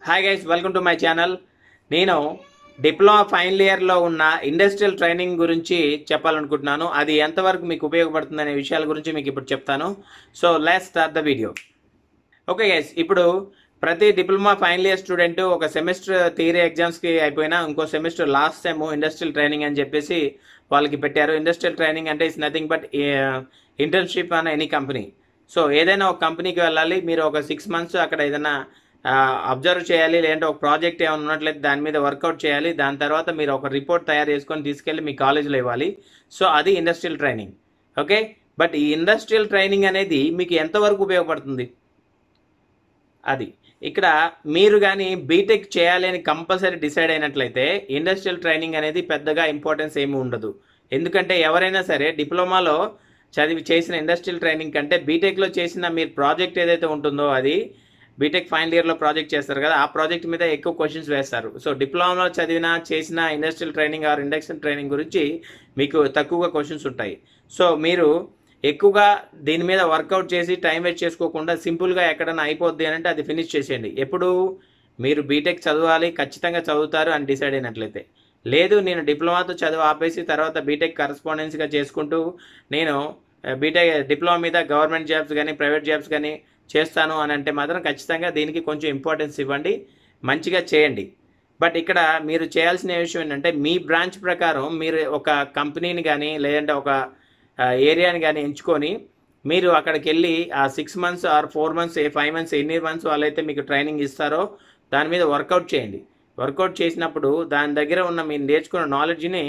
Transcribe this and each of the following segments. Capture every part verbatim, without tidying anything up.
Hi guys, welcome to my channel. నేను diploma final ఇయర్లో ఉన్న ఇండస్ట్రియల్ ట్రైనింగ్ గురించి చెప్పాలనుకుంటున్నాను. అది ఎంతవరకు మీకు ఉపయోగపడుతుంది అనే విషయాల గురించి మీకు ఇప్పుడు చెప్తాను. So let's start the video. Okay guys, ఇప్పుడు ప్రతి డిప్లొమా ఫైనల్ ఇయర్ స్టూడెంట్ ఒక సెమిస్టర్ థియరీ ఎగ్జామ్స్కి అయిపోయినా ఇంకో semester last sem industrial training అని చెప్పేసి వాళ్ళకి పెట్టారు. ఇండస్ట్రియల్ ట్రైనింగ్ అంటే ఇట్స్ నథింగ్ బట్ ఇంటర్న్షిప్ అనే ఎనీ కంపెనీ. సో ఏదైనా ఒక కంపెనీకి వెళ్ళాలి, మీరు ఒక సిక్స్ మంత్స్ అక్కడ ఏదైనా అబ్జర్వ్ చేయాలి, లేదంటే ఒక ప్రాజెక్ట్ ఏమైనా ఉన్నట్లయితే దాని మీద వర్కౌట్ చేయాలి. దాని తర్వాత మీరు ఒక రిపోర్ట్ తయారు చేసుకొని తీసుకెళ్ళి మీ కాలేజీలో ఇవ్వాలి. సో అది ఇండస్ట్రియల్ ట్రైనింగ్. ఓకే, బట్ ఈ ఇండస్ట్రియల్ ట్రైనింగ్ అనేది మీకు ఎంతవరకు ఉపయోగపడుతుంది? అది ఇక్కడ మీరు కానీ బీటెక్ చేయాలి అని కంపల్సరీ డిసైడ్ అయినట్లయితే ఇండస్ట్రియల్ ట్రైనింగ్ అనేది పెద్దగా ఇంపార్టెన్స్ ఏమి ఉండదు. ఎందుకంటే ఎవరైనా సరే డిప్లొమాలో చదివి చేసిన ఇండస్ట్రియల్ ట్రైనింగ్ కంటే బీటెక్లో చేసిన మీరు ప్రాజెక్ట్ ఏదైతే ఉంటుందో, అది బీటెక్ ఫైనల్ ఇయర్లో ప్రాజెక్ట్ చేస్తారు కదా, ఆ ప్రాజెక్ట్ మీద ఎక్కువ క్వశ్చన్స్ వేస్తారు. సో డిప్లొమాలో చదివిన చేసిన industrial training or industrial training గురించి మీకు తక్కువగా క్వశ్చన్స్ ఉంటాయి. సో మీరు ఎక్కువగా దీని మీద వర్కౌట్ చేసి టైం వేస్ట్ చేసుకోకుండా సింపుల్గా ఎక్కడైనా అయిపోద్ది అని అంటే అది ఫినిష్ చేసేయండి. ఎప్పుడు మీరు బీటెక్ చదవాలి, ఖచ్చితంగా చదువుతారు అని డిసైడ్ అయినట్లయితే. లేదు, నేను డిప్లొమాతో చదువు ఆపేసి తర్వాత బీటెక్ కరస్పాండెన్స్గా చేసుకుంటూ నేను బీటెక్ డిప్లొమా మీద గవర్నమెంట్ జాబ్స్ కానీ ప్రైవేట్ జాబ్స్ కానీ చేస్తాను అని అంటే మాత్రం ఖచ్చితంగా దీనికి కొంచెం ఇంపార్టెన్స్ ఇవ్వండి, మంచిగా చేయండి. బట్ ఇక్కడ మీరు చేయాల్సిన విషయం ఏంటంటే మీ బ్రాంచ్ ప్రకారం మీరు ఒక కంపెనీని కానీ లేదంటే ఒక ఏరియాని కానీ ఎంచుకొని మీరు అక్కడికి వెళ్ళి ఆ six months or four months five months ఎన్ని మంత్స్ వాళ్ళైతే మీకు ట్రైనింగ్ ఇస్తారో దాని మీద వర్కౌట్ చేయండి. వర్కౌట్ చేసినప్పుడు దాని దగ్గర ఉన్న మీరు నేర్చుకున్న నాలెడ్జ్ని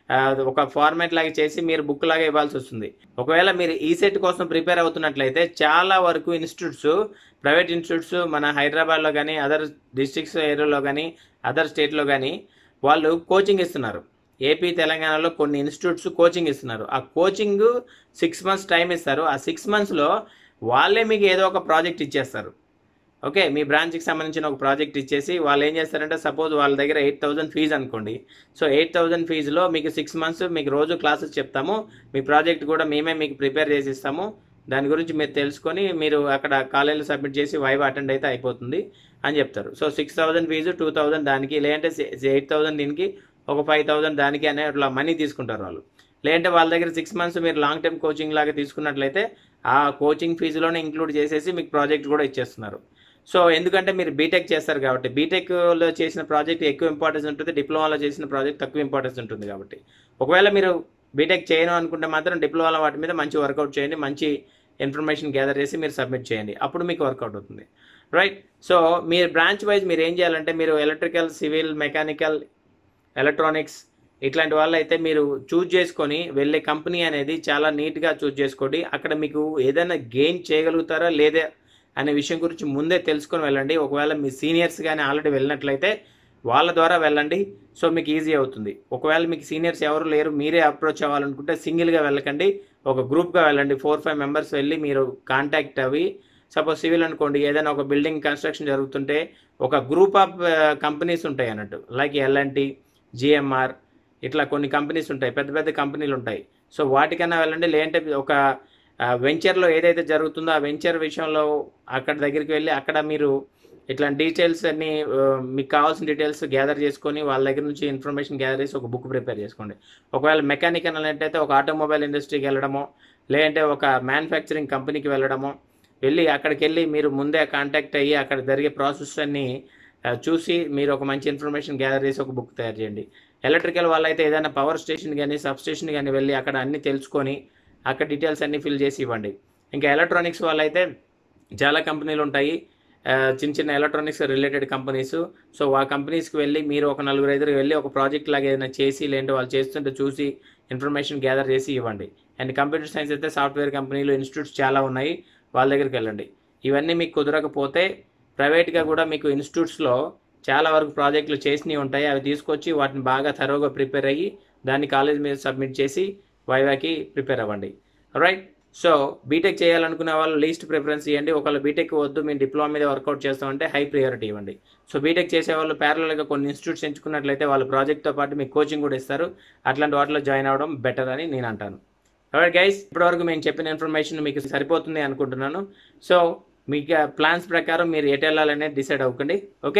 ఒక ఫార్మాట్ లాగా చేసి మీరు బుక్ లాగా ఇవ్వాల్సి వస్తుంది. ఒకవేళ మీరు ఈ సెట్ కోసం ప్రిపేర్ అవుతున్నట్లయితే చాలా వరకు ఇన్స్టిట్యూట్స్, ప్రైవేట్ ఇన్స్టిట్యూట్స్ మన హైదరాబాద్లో కానీ అదర్ డిస్ట్రిక్ట్స్ ఏరియాలో కానీ అదర్ స్టేట్లో కానీ వాళ్ళు కోచింగ్ ఇస్తున్నారు. ఏపీ తెలంగాణలో కొన్ని ఇన్స్టిట్యూట్స్ కోచింగ్ ఇస్తున్నారు. ఆ కోచింగ్ సిక్స్ మంత్స్ టైం ఇస్తారు. ఆ సిక్స్ మంత్స్లో వాళ్ళే మీకు ఏదో ఒక ప్రాజెక్ట్ ఇచ్చేస్తారు. ఓకే, మీ బ్రాంచ్కి సంబంధించిన ఒక ప్రాజెక్ట్ ఇచ్చేసి వాళ్ళు ఏం చేస్తారంటే, సపోజ్ వాళ్ళ దగ్గర ఎయిట్ థౌసండ్ ఫీజు అనుకోండి. సో ఎయిట్ థౌసండ్ ఫీజులో మీకు సిక్స్ మంత్స్ మీకు రోజు క్లాసెస్ చెప్తాము, మీ ప్రాజెక్ట్ కూడా మేమే మీకు ప్రిపేర్ చేసి ఇస్తాము, దాని గురించి మీరు తెలుసుకొని మీరు అక్కడ కాలేజీలో సబ్మిట్ చేసి వైవ్ అటెండ్ అయితే అయిపోతుంది అని చెప్తారు. So six thousand fee two thousand దానికి, లేదంటే ఎయిట్ థౌసండ్ దీనికి, ఒక ఫైవ్ థౌసండ్ దానికి అనే అట్లా మనీ తీసుకుంటారు వాళ్ళు. లేదంటే వాళ్ళ దగ్గర సిక్స్ మంత్స్ మీరు లాంగ్ టర్మ్ కోచింగ్ లాగా తీసుకున్నట్లయితే ఆ కోచింగ్ ఫీజులోనే ఇంక్లూడ్ చేసేసి మీకు ప్రాజెక్ట్ కూడా ఇచ్చేస్తున్నారు. సో ఎందుకంటే మీరు బీటెక్ చేస్తారు కాబట్టి, బీటెక్లో చేసిన ప్రాజెక్ట్ ఎక్కువ ఇంపార్టెన్స్ ఉంటుంది, డిప్లొమాలో చేసిన ప్రాజెక్ట్ తక్కువ ఇంపార్టెన్స్ ఉంటుంది. కాబట్టి ఒకవేళ మీరు బీటెక్ చేయను అనుకుంటే మాత్రం డిప్లొమాలో వాటి మీద మంచి వర్కౌట్ చేయండి, మంచి ఇన్ఫర్మేషన్ గ్యాదర్ చేసి మీరు సబ్మిట్ చేయండి, అప్పుడు మీకు వర్కౌట్ అవుతుంది. రైట్. సో మీరు బ్రాంచ్ వైజ్ మీరు ఏం చేయాలంటే, మీరు ఎలక్ట్రికల్, సివిల్, మెకానికల్, ఎలక్ట్రానిక్స్ ఇట్లాంటి వాళ్ళు అయితే మీరు చూజ్ చేసుకొని వెళ్ళే కంపెనీ అనేది చాలా నీట్గా చూజ్ చేసుకోండి. అక్కడ మీకు ఏదైనా గెయిన్ చేయగలుగుతారా లేదా అనే విషయం గురించి ముందే తెలుసుకొని వెళ్ళండి. ఒకవేళ మీ సీనియర్స్ కానీ ఆల్రెడీ వెళ్ళినట్లయితే వాళ్ళ ద్వారా వెళ్ళండి. సో మీకు ఈజీ అవుతుంది. ఒకవేళ మీకు సీనియర్స్ ఎవరు లేరు, మీరే అప్రోచ్ అవ్వాలనుకుంటే సింగిల్గా వెళ్ళకండి, ఒక గ్రూప్గా వెళ్ళండి. ఫోర్ ఫైవ్ మెంబర్స్ వెళ్ళి మీరు కాంటాక్ట్ అవి, సపోజ్ సివిల్ అనుకోండి, ఏదైనా ఒక బిల్డింగ్ కన్స్ట్రక్షన్ జరుగుతుంటే ఒక గ్రూప్ ఆఫ్ కంపెనీస్ ఉంటాయి అన్నట్టు, లైక్ ఎల్ఎన్టీ, జిఎంఆర్, ఇట్లా కొన్ని కంపెనీస్ ఉంటాయి, పెద్ద పెద్ద కంపెనీలు ఉంటాయి. సో వాటికన్నా వెళ్ళండి. లేదంటే ఒక వెంచర్లో ఏదైతే జరుగుతుందో ఆ వెంచర్ విషయంలో అక్కడ దగ్గరికి వెళ్ళి అక్కడ మీరు ఇట్లాంటి డీటెయిల్స్ అన్ని మీకు కావాల్సిన డీటెయిల్స్ గ్యాదర్ చేసుకొని వాళ్ళ దగ్గర నుంచి ఇన్ఫర్మేషన్ గ్యాదర్ చేసి ఒక బుక్ ప్రిపేర్ చేసుకోండి. ఒకవేళ మెకానికల్ అన్నట్టయితే ఒక ఆటోమొబైల్ ఇండస్ట్రీకి వెళ్ళడమో లేదంటే ఒక మ్యానుఫ్యాక్చరింగ్ కంపెనీకి వెళ్ళడమో, వెళ్ళి అక్కడికి వెళ్ళి మీరు ముందే కాంటాక్ట్ అయ్యి అక్కడ జరిగే ప్రాసెస్ అన్ని చూసి మీరు ఒక మంచి ఇన్ఫర్మేషన్ గ్యాదర్ చేసి ఒక బుక్ తయారు చేయండి. ఎలక్ట్రికల్ వాళ్ళైతే ఏదైనా పవర్ స్టేషన్ కానీ సబ్ స్టేషన్ కానీ వెళ్ళి అక్కడ అన్ని తెలుసుకొని అక్కడ డీటెయిల్స్ అన్ని ఫిల్ చేసి ఇవ్వండి. ఇంకా ఎలక్ట్రానిక్స్ వాళ్ళైతే చాలా కంపెనీలు ఉంటాయి, చిన్న చిన్న ఎలక్ట్రానిక్స్ రిలేటెడ్ కంపెనీస్. సో ఆ కంపెనీస్కి వెళ్ళి మీరు ఒక నలుగురు ఐదుగురు వెళ్ళి ఒక ప్రాజెక్ట్ లాగా ఏదైనా చేసి లేదంటే వాళ్ళు చేస్తుంటే చూసి ఇన్ఫర్మేషన్ గ్యాదర్ చేసి ఇవ్వండి. అండ్ కంప్యూటర్ సైన్స్ అయితే సాఫ్ట్వేర్ కంపెనీలు, ఇన్స్టిట్యూట్స్ చాలా ఉన్నాయి, వాళ్ళ దగ్గరికి వెళ్ళండి. ఇవన్నీ మీకు కుదరకపోతే ప్రైవేట్గా కూడా మీకు ఇన్స్టిట్యూట్స్లో చాలా వరకు ప్రాజెక్టులు చేసినవి ఉంటాయి, అవి తీసుకొచ్చి వాటిని బాగా థరోగా ప్రిపేర్ అయ్యి దాన్ని కాలేజ్ మీద సబ్మిట్ చేసి వైవాకి ప్రిపేర్ అవ్వండి. రైట్. సో బీటెక్ చేయాలనుకునే వాళ్ళు లీస్ట్ ప్రిఫరెన్స్ ఇవ్వండి. ఒకవేళ బీటెక్ వద్దు, మేము డిప్లొమా మీద వర్కౌట్ చేస్తామంటే హై ప్రియారిటీ ఇవ్వండి. సో బీటెక్ చేసేవాళ్ళు ప్యారలల్గా కొన్ని ఇన్స్టిట్యూట్స్ ఎంచుకున్నట్లయితే వాళ్ళు ప్రాజెక్ట్తో పాటు మీకు కోచింగ్ కూడా ఇస్తారు. అట్లాంటి వాటిలో జాయిన్ అవ్వడం బెటర్ అని నేను అంటాను. రైట్ గైస్, ఇప్పటివరకు మేము చెప్పిన ఇన్ఫర్మేషన్ మీకు సరిపోతుంది అనుకుంటున్నాను. సో మీకు ప్లాన్స్ ప్రకారం మీరు ఎటు వెళ్ళాలనేది డిసైడ్ అవ్వకండి. ఓకే,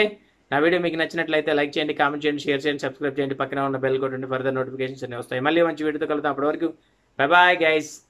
నా వీడియో మీకు నచ్చినట్లయితే లైక్ చేయండి, కామెంట్ చేయండి, షేర్ చేయండి, సబ్స్క్రైబ్ చేయండి, పక్కన ఉన్న బెల్ కొట్టండి, ఫర్దర్ నోటిఫికేషన్స్ అన్ని వస్తాయి. మళ్ళీ మంచి వీడియోతో కలుద్దాం. అప్పటి వరకు బై బాయ్ గైస్.